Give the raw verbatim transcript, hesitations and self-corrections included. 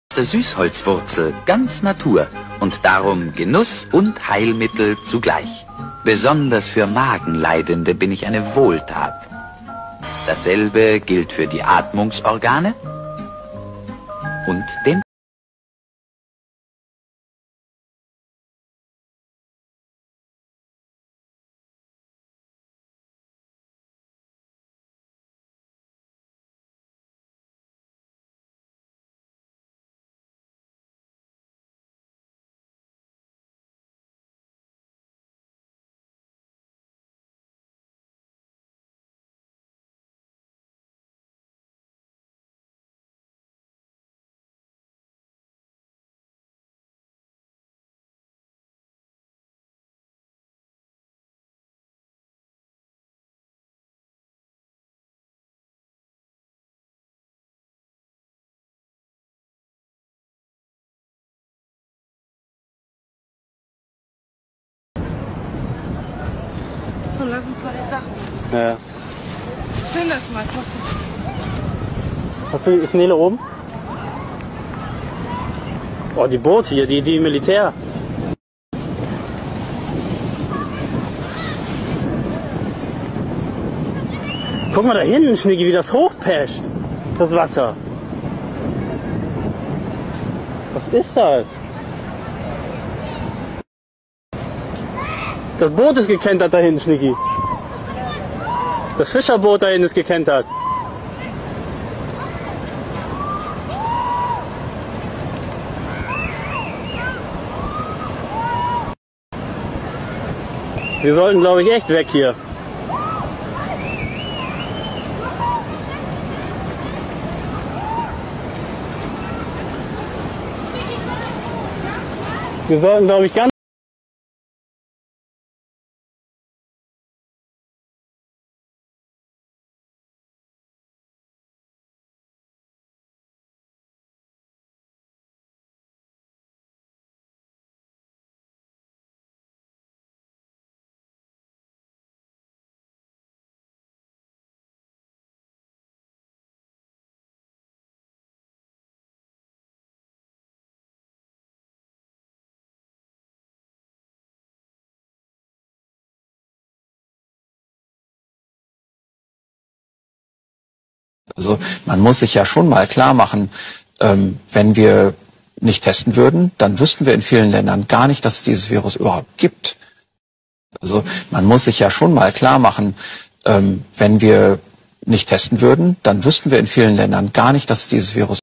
Der Süßholzwurzel, ganz Natur und darum Genuss und Heilmittel zugleich. Besonders für Magenleidende bin ich eine Wohltat. Dasselbe gilt für die Atmungsorgane und den So, lass uns mal die Sachen. Ja. Schön, dass du mal guckst. Hast du, ist Nele oben? Oh, die Boote hier, die, die Militär. Guck mal da hinten, Schnicki, wie das hochpescht. Das Wasser. Was ist das? Das Boot ist gekentert da hinten, Schnicki. Das Fischerboot da hinten ist gekentert. Wir sollten, glaube ich, echt weg hier. Wir sollten, glaube ich, ganz Also man muss sich ja schon mal klar machen, ähm, wenn wir nicht testen würden, dann wüssten wir in vielen Ländern gar nicht, dass es dieses Virus überhaupt gibt. Also man muss sich ja schon mal klar machen, ähm, wenn wir nicht testen würden, dann wüssten wir in vielen Ländern gar nicht, dass es dieses Virus